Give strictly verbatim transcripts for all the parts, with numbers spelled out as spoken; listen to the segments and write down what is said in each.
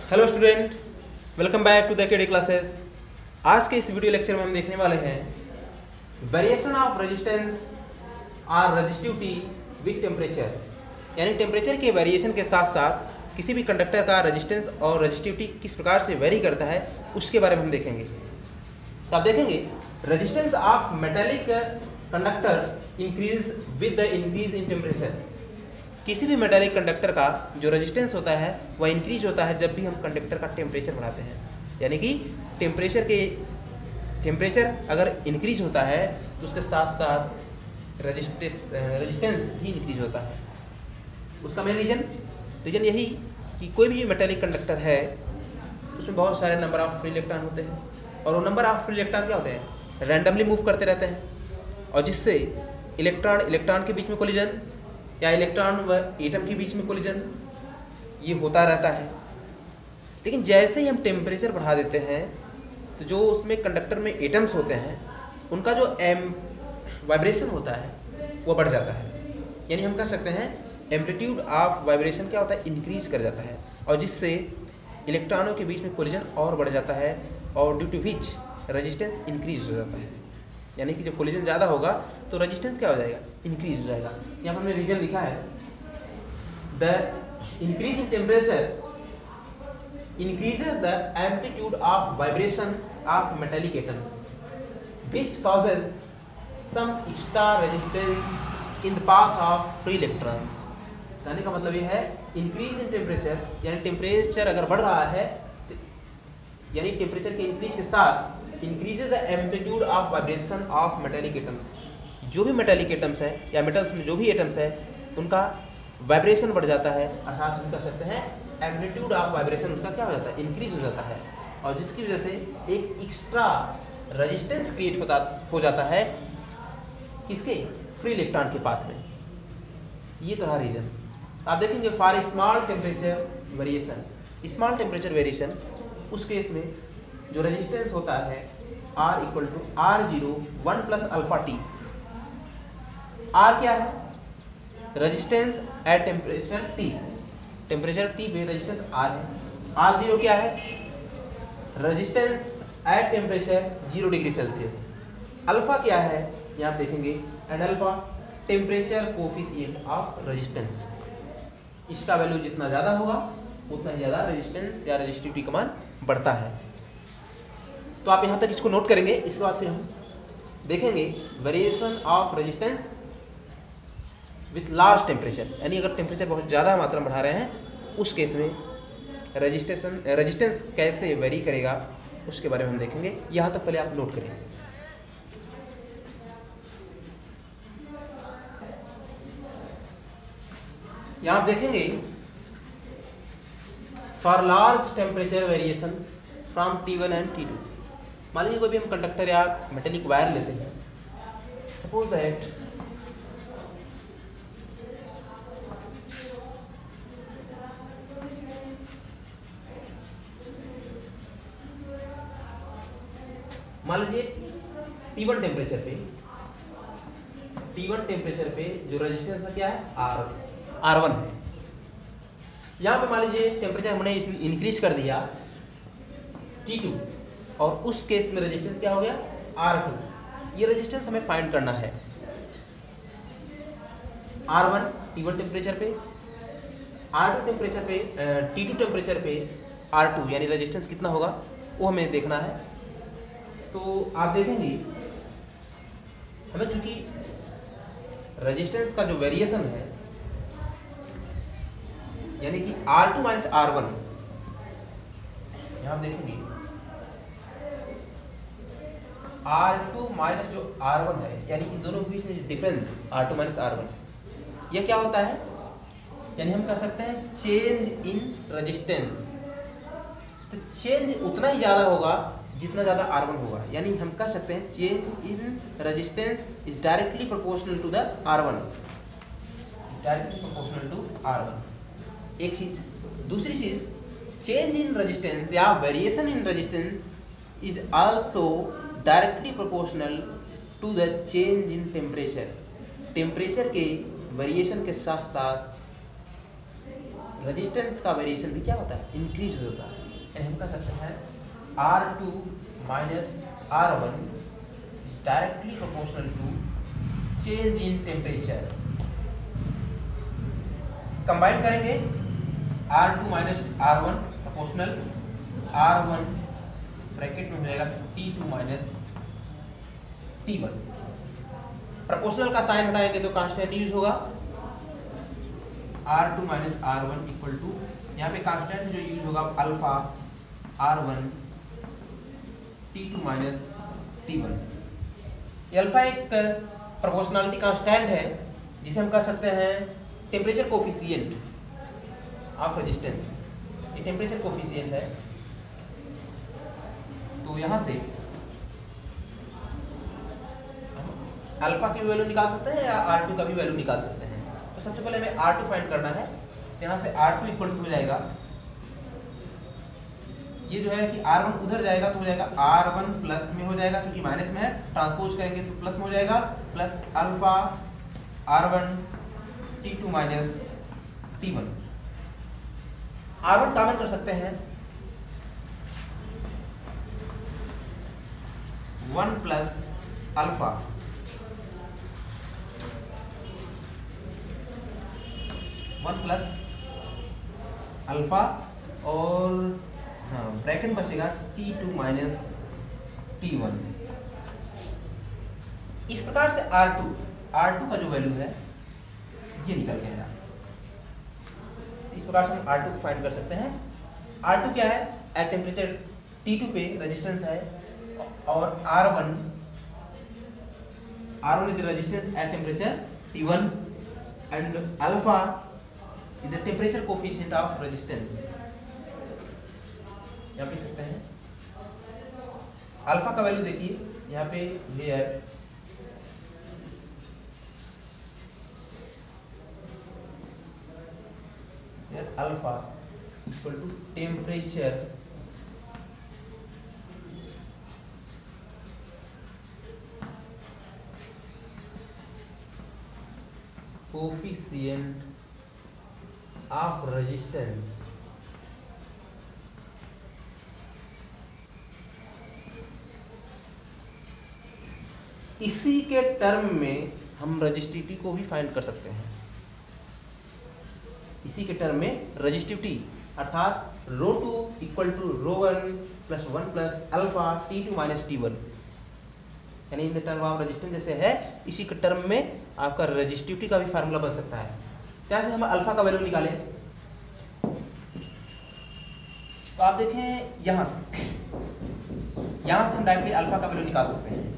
Hello student, welcome back to the KD classes. आज के इस वीडियो लेक्चर में हम देखने वाले हैं वेरिएशन ऑफ रेजिस्टेंस और रेजिस्टिविटी विद टेम्परेचर, यानी टेम्परेचर के वेरिएशन के साथ साथ किसी भी कंडक्टर का रेजिस्टेंस और रेजिस्टिविटी किस प्रकार से वेरी करता है उसके बारे में हम देखेंगे। तो आप देखेंगे resistance of metallic conductors increase with the increase in temperature. किसी भी मेटालिक कंडक्टर का जो रेजिस्टेंस होता है वह इंक्रीज होता है जब भी हम कंडक्टर का टेम्परेचर बढ़ाते हैं, यानी कि टेम्परेचर के टेम्परेचर अगर इंक्रीज होता है तो उसके साथ साथ रेजिस्टेंस रेजिस्टेंस भी इंक्रीज होता है। उसका मेन रीजन रीजन यही कि कोई भी मेटालिक कंडक्टर है उसमें बहुत सारे नंबर ऑफ फ्री इलेक्ट्रॉन होते हैं और वो नंबर ऑफ फ्री इलेक्ट्रॉन क्या होते हैं, रैंडमली मूव करते रहते हैं और जिससे इलेक्ट्रॉन इलेक्ट्रॉन के बीच में कोलिजन या इलेक्ट्रॉन व एटम के बीच में कोलिजन ये होता रहता है। लेकिन जैसे ही हम टेम्परेचर बढ़ा देते हैं तो जो उसमें कंडक्टर में एटम्स होते हैं उनका जो एम वाइब्रेशन होता है वो बढ़ जाता है, यानी हम कह सकते हैं एम्पलीट्यूड ऑफ वाइब्रेशन क्या होता है, इंक्रीज कर जाता है और जिससे इलेक्ट्रॉनों के बीच में कोलिजन और बढ़ जाता है और due to which resistance increase हो जाता है। यानी कि जब कोलिजन ज़्यादा होगा तो रेजिस्टेंस क्या हो जाएगा, इंक्रीज हो जाएगा। यहाँ पर हमने रीजन लिखा है the increase in temperature increases the amplitude of vibration of metallic atoms which causes some extra resistance in the path of free electrons। कहने का मतलब ये है इंक्रीज इन टेम्परेचर, यानी टेम्परेचर अगर बढ़ रहा है यानी टेम्परेचर के इंक्रीज के साथ increases the amplitude of vibration of metallic atoms. जो भी मेटालिक एटम्स है या मेटल्स में जो भी एटम्स है उनका वाइब्रेशन बढ़ जाता है, अर्थात हम कह सकते हैं एम्पलीट्यूड ऑफ वाइब्रेशन उसका क्या हो जाता है, इंक्रीज हो जाता है और जिसकी वजह से एक एक्स्ट्रा रेजिस्टेंस क्रिएट होता हो जाता है किसके, फ्री इलेक्ट्रॉन के पाथ में। ये तो है रीजन। आप देखेंगे for small temperature variation, small temperature variation उस केस में जो रेजिस्टेंस होता है R equal to R zero one plus alpha T. R क्या है, resistance at temperature T, temperature T पे रेजिस्टेंस R है। आर जीरो क्या है, resistance at temperature zero degree Celsius. Alpha क्या है, यहाँ आप देखेंगे and alpha temperature coefficient of resistance. इसका वैल्यू जितना ज़्यादा होगा उतना ही ज़्यादा रेजिस्टेंस या रेजिस्टिविटी का मान बढ़ता है। तो आप यहाँ तक इसको नोट करेंगे। इसके बाद फिर हम देखेंगे variation of resistance with large temperature, यानी अगर टेम्परेचर बहुत ज़्यादा मात्रा में बढ़ा रहे हैं उस केस में रेजिस्टेशन रेजिस्टेंस कैसे वेरी करेगा उसके बारे में हम देखेंगे। यहाँ तक पहले आप नोट करें। यहाँ आप देखेंगे for large temperature variation from T one and T two. मान लीजिए कोई भी हम कंडक्टर या मेटेलिक वायर लेते हैं, सपोज दैट मान लीजिए टी वन टेम्परेचर पे टी वन टेम्परेचर पे जो रेजिस्टेंस है क्या है, आर आर वन है। यहाँ पे मान लीजिए टेम्परेचर हमने इसमें इंक्रीज कर दिया टी टू और उस केस में रेजिस्टेंस क्या हो गया, आर टू। ये रेजिस्टेंस हमें फाइंड करना है। R one T one temperature पे, आर टू टेम्परेचर पे, टी टू टेम्परेचर पे आर टू, यानी रेजिस्टेंस कितना होगा वो हमें देखना है। तो आप देखेंगे हमें चूंकि रेजिस्टेंस का जो वेरिएशन है यानी कि R two minus R one, यहां देखेंगे आर टू माइनस जो आर वन है यानी इन दोनों के बीच में difference R two minus R one, यह क्या होता है, यानी हम कर सकते हैं चेंज इन रेजिस्टेंस। तो चेंज उतना ही ज्यादा होगा जितना ज़्यादा आर वन होगा, यानी हम कह सकते हैं change in resistance is directly proportional to the R one, directly proportional to R one. एक चीज़। दूसरी चीज़, चेंज इन रेजिस्टेंस या variation in resistance is also directly proportional to the change in temperature. Temperature के variation के साथ साथ resistance का वेरिएशन भी क्या होता है, इंक्रीज होता है। यानी हम कह सकते हैं R two minus R one is directly proportional to change in temperature. Combine करेंगे R two minus R one proportional R one bracket में हो जाएगा T two minus T one. Proportional का साइन हटाएंगे तो कांस्टेंट यूज होगा R two minus R one equal to, यहाँ पे कांस्टेंट जो यूज होगा alpha R one T two minus T one. Alpha एक प्रोपोर्शनलिटी कांस्टेंट है जिसे हम कह सकते हैं टेम्परेचर कोफिशिएंट ऑफ रेजिस्टेंस। ये टेम्परेचर कोफिशिएंट है। तो यहाँ से अल्फा की वैल्यू निकाल सकते हैं या आर टू का भी वैल्यू निकाल सकते हैं। तो सबसे पहले हमें आर टू फाइंड करना है। यहाँ से आर टू इक्वल टू हो जाएगा, ये जो है कि आर वन उधर जाएगा तो हो जाएगा आर वन प्लस में हो जाएगा, क्योंकि माइनस में है, ट्रांसपोज करेंगे तो प्लस में हो जाएगा, plus alpha R one T two minus T one. R one common कर सकते हैं, one plus alpha one plus alpha और हाँ ब्रैकेट बचेगा T two minus T one. इस प्रकार से आर टू आर टू का जो वैल्यू है ये निकल गया। इस प्रकार से हम आर टू को फाइंड कर सकते हैं। आर टू क्या है, एट टेम्परेचर टी टू पे रेजिस्टेंस है, और R one R one is the resistance at temperature T one and alpha is the temperature coefficient of resistance. यहाँ पे सकते हैं अल्फा का वैल्यू देखिए यहाँ पे where alpha equal to temperature coefficient of resistance. इसी के टर्म में हम रजिस्टिविटी को भी फाइंड कर सकते हैं। इसी के टर्म में रजिस्टिविटी अर्थात rho two equal to rho one plus one plus alpha T two minus T one, यानी in the term of resistance जैसे है, इसी के टर्म में आपका रजिस्टिविटी का भी फार्मूला बन सकता है। क्या से हम अल्फा का वैल्यू निकालें तो आप देखें यहाँ से यहाँ से हम डायरेक्टली अल्फा का वैल्यू निकाल सकते हैं।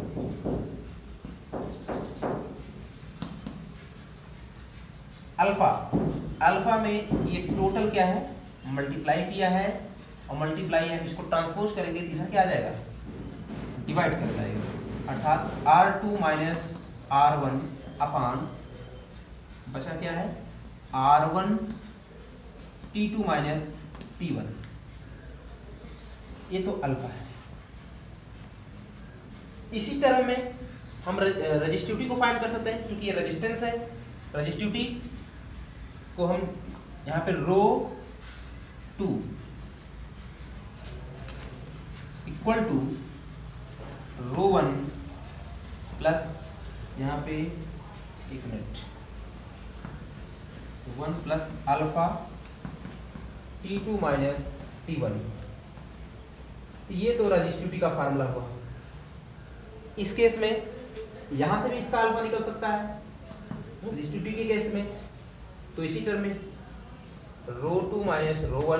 अल्फा अल्फा में ये टोटल क्या है, मल्टीप्लाई किया है और मल्टीप्लाई है, इसको ट्रांसपोज करेंगे तो इधर क्या आ जाएगा, डिवाइड कर जाएगा, अर्थात R two minus R one upon बचा क्या है R one T two minus T one. ये तो अल्फा है। इसी तरह में हम रजिस्टिविटी को फाइंड कर सकते हैं, क्योंकि ये रेजिस्टेंस है। रजिस्टिविटी को हम यहाँ पे rho two equal to rho one plus यहाँ पे एक minute one plus alpha T two minus T one. तो ये तो रजिस्टिविटी का फार्मूला हुआ। इस केस में यहाँ से भी इसका अल्फा निकल सकता है रजिस्टिविटी के केस में, तो इसी टर्म में rho two minus rho one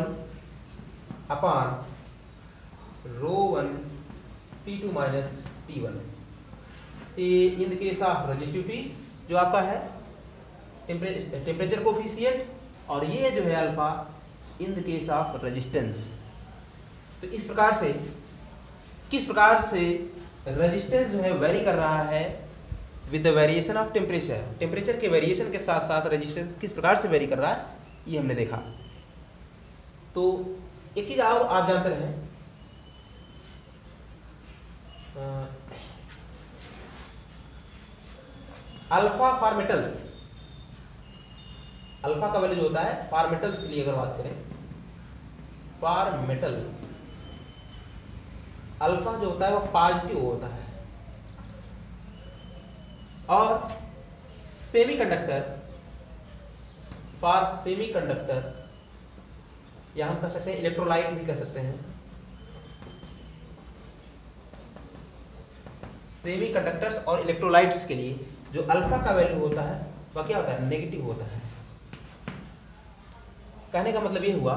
upon rho one T two minus T one. In the case of resistivity जो आपका है टेम्परेचर कोफिशिएंट, और ये जो है alpha in the case of resistance. तो इस प्रकार से किस प्रकार से रेजिस्टेंस जो है वेरी कर रहा है with the variation of temperature. Temperature के वेरिएशन के साथ साथ रेजिस्टेंस किस प्रकार से वेरी कर रहा है ये हमने देखा। तो एक चीज और आप जानते रहे, अल्फा फॉर मेटल्स अल्फा का वैल्यू जो होता है फॉर मेटल्स के लिए अगर बात करें, फॉर मेटल अल्फा जो होता है वो पॉजिटिव होता है। और सेमीकंडक्टर, फॉर सेमीकंडक्टर या हम कह सकते हैं इलेक्ट्रोलाइट भी कह सकते हैं, सेमीकंडक्टर्स और इलेक्ट्रोलाइट्स के लिए जो अल्फा का वैल्यू होता है वह क्या होता है, नेगेटिव होता है। कहने का मतलब ये हुआ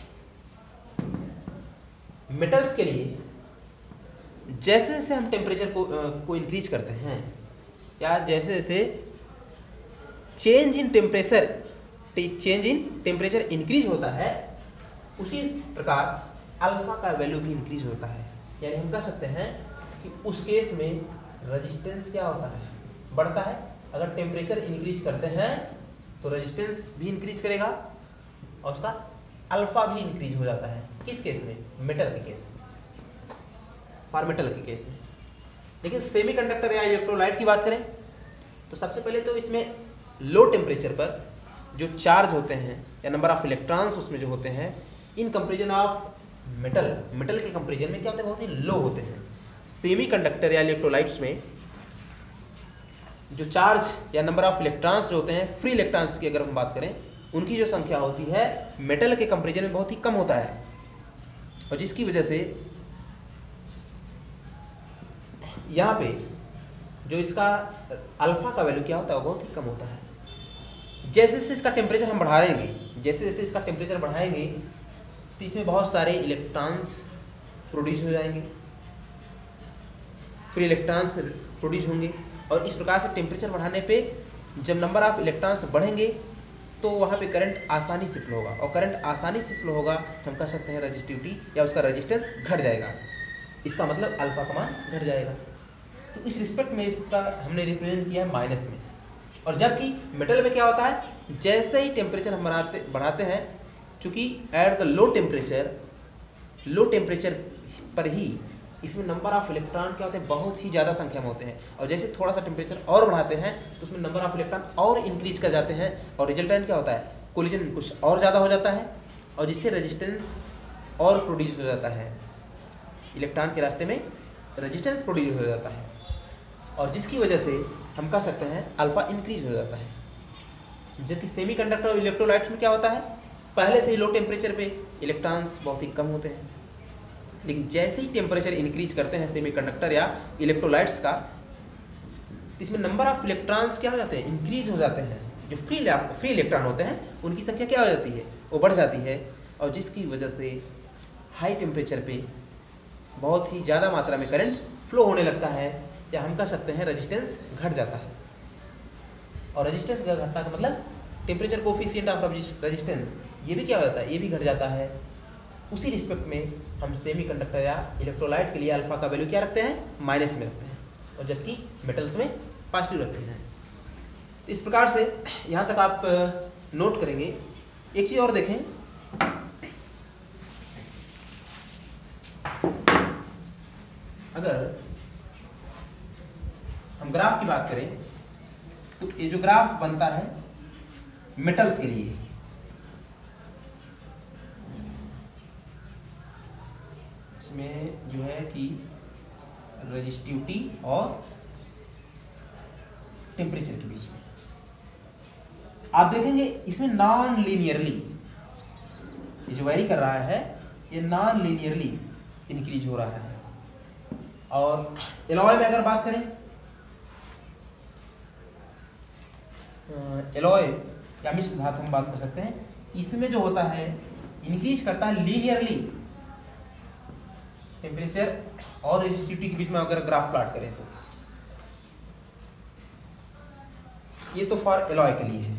मेटल्स के लिए जैसे जैसे हम टेम्परेचर को को इंक्रीज करते हैं या जैसे जैसे change in temperature change in temperature increase होता है, उसी प्रकार अल्फा का वैल्यू भी इंक्रीज होता है। यानी हम कह सकते हैं कि उस केस में रेजिस्टेंस क्या होता है, बढ़ता है। अगर टेम्परेचर इंक्रीज करते हैं तो रेजिस्टेंस भी इंक्रीज करेगा और उसका अल्फा भी इंक्रीज हो जाता है। किस केस में, मेटल के केस में, फॉर मेटल के केस में। लेकिन सेमीकंडक्टर या इलेक्ट्रोलाइट की बात करें तो सबसे पहले तो इसमें लो टेम्परेचर पर जो चार्ज होते हैं या नंबर ऑफ इलेक्ट्रॉन्स उसमें जो होते हैं, in comparison of metal, metal के कंपेरिजन में क्या होते हैं, बहुत ही लो होते हैं। सेमीकंडक्टर या इलेक्ट्रोलाइट्स में जो चार्ज या नंबर ऑफ इलेक्ट्रॉन्स जो होते हैं, फ्री इलेक्ट्रॉन्स की अगर हम बात करें, उनकी जो संख्या होती है मेटल के कंपेरिजन में बहुत ही कम होता है। और जिसकी वजह से यहाँ पे जो इसका अल्फा का वैल्यू क्या होता है, बहुत ही कम होता है। जैसे जैसे इसका टेम्परेचर हम बढ़ाएंगे, जैसे जैसे इसका टेम्परेचर बढ़ाएंगे तो इसमें बहुत सारे इलेक्ट्रॉन्स प्रोड्यूस हो जाएंगे, फ्री इलेक्ट्रॉन्स प्रोड्यूस होंगे। और इस प्रकार से टेम्परेचर बढ़ाने पे जब नंबर ऑफ इलेक्ट्रॉन्स बढ़ेंगे तो वहाँ पे करंट आसानी से फ्लो होगा, और करंट आसानी से फ्लो होगा तो हम कह सकते हैं रजिस्टिविटी या उसका रेजिस्टेंस घट जाएगा। इसका मतलब अल्फा का मान घट जाएगा। तो इस रिस्पेक्ट में इसका हमने रिप्रेजेंट किया है माइनस में। और जबकि मेटल में क्या होता है, जैसे ही टेम्परेचर हम बढ़ाते बढ़ाते हैं, चूँकि at the low temperature, low temperature पर ही इसमें नंबर ऑफ इलेक्ट्रॉन क्या होते हैं, बहुत ही ज़्यादा संख्या में होते हैं। और जैसे थोड़ा सा टेम्परेचर और बढ़ाते हैं तो उसमें नंबर ऑफ इलेक्ट्रॉन और इंक्रीज कर जाते हैं, और रिजल्टेंट क्या होता है, कोलिजन कुछ और ज़्यादा हो जाता है, और जिससे रेजिस्टेंस और प्रोड्यूस हो जाता है। इलेक्ट्रॉन के रास्ते में रेजिस्टेंस प्रोड्यूस हो जाता है, और जिसकी वजह से हम कह सकते हैं अल्फा इंक्रीज हो जाता है। जबकि सेमीकंडक्टर और इलेक्ट्रोलाइट्स में क्या होता है, पहले से ही लो टेम्परेचर पे इलेक्ट्रॉन्स बहुत ही कम होते हैं, लेकिन जैसे ही टेम्परेचर इंक्रीज करते हैं सेमीकंडक्टर या इलेक्ट्रोलाइट्स का, इसमें नंबर ऑफ इलेक्ट्रॉन्स क्या हो जाते हैं, इंक्रीज हो जाते हैं। जो फ्री फ्री इलेक्ट्रॉन होते हैं उनकी संख्या क्या हो जाती है, वो बढ़ जाती है, और जिसकी वजह से हाई टेम्परेचर पे बहुत ही ज़्यादा मात्रा में करंट फ्लो होने लगता है, या हम कह सकते हैं रेजिस्टेंस घट जाता है। और रेजिस्टेंस घटना का मतलब टेम्परेचर कोफिशिएंट ऑफ रेजिस्टेंस, ये भी क्या हो जाता है, ये भी घट जाता है। उसी रिस्पेक्ट में हम सेमीकंडक्टर या इलेक्ट्रोलाइट के लिए अल्फा का वैल्यू क्या रखते हैं, माइनस में रखते हैं, और जबकि मेटल्स में पॉजिटिव रखते हैं। तो इस प्रकार से यहाँ तक आप नोट करेंगे। एक चीज़ और देखें, अगर हम ग्राफ की बात करें तो ये जो ग्राफ बनता है मेटल्स के लिए, इसमें जो है कि रेजिस्टिविटी और टेम्परेचर के बीच में आप देखेंगे इसमें नॉन लीनियरली ये जो वेरी कर रहा है, ये नॉन लीनियरली इंक्रीज हो रहा है। और एलॉय में अगर बात करें, एलॉय या मिश्र धातु में बात कर सकते हैं, इसमें जो होता है इंक्रीज करता है लीनियरली टेम्परेचर और रेजिस्टिविटी के बीच में। अगर ग्राफ प्लॉट करें तो ये तो फॉर एलॉय के लिए है।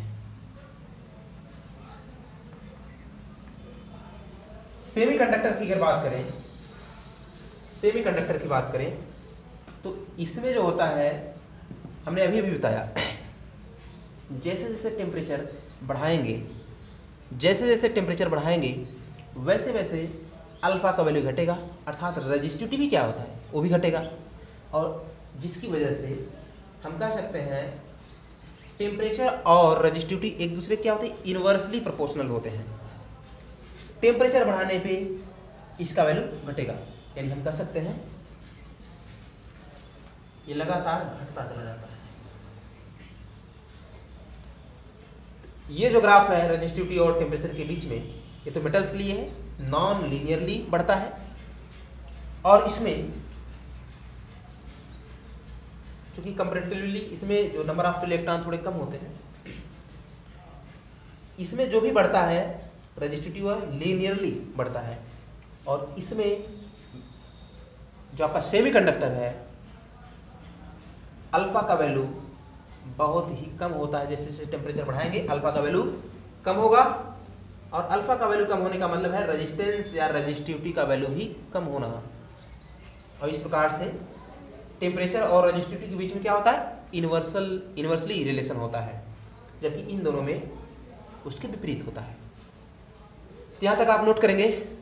सेमीकंडक्टर की अगर बात करें, सेमीकंडक्टर की बात करें तो इसमें जो होता है, हमने अभी अभी बताया, जैसे जैसे टेम्परेचर बढ़ाएंगे जैसे जैसे टेम्परेचर बढ़ाएंगे वैसे वैसे अल्फा का वैल्यू घटेगा, अर्थात रेजिस्टिविटी भी क्या होता है, वो भी घटेगा। और जिसकी वजह से हम कह सकते हैं टेम्परेचर और रजिस्टिविटी एक दूसरे क्या होते हैं, इनवर्सली प्रोपोर्शनल होते हैं। टेम्परेचर बढ़ाने पे इसका वैल्यू घटेगा, यानी हम कह सकते हैं ये लगातार घटता चला जाता है। ये जो ग्राफ है रजिस्टिविटी और टेम्परेचर के बीच में, ये तो मेटल्स के लिए है, नॉन लीनियरली बढ़ता है। और इसमें चूंकि कंपैरेटिवली इसमें जो नंबर ऑफ इलेक्ट्रॉन थोड़े कम होते हैं, इसमें जो भी बढ़ता है रजिस्टिविटी वह लीनियरली बढ़ता है। और इसमें जो आपका सेमीकंडक्टर है, अल्फा का वैल्यू बहुत ही कम होता है। जैसे जैसे टेम्परेचर बढ़ाएंगे अल्फा का वैल्यू कम होगा, और अल्फा का वैल्यू कम होने का मतलब है रेजिस्टेंस या रजिस्टिविटी का वैल्यू भी कम होना। और इस प्रकार से टेम्परेचर और रजिस्टिविटी के बीच में क्या होता है, इनवर्सल इनवर्सली रिलेशन होता है, जबकि इन दोनों में उसके विपरीत होता है। तो यहाँ तक आप नोट करेंगे।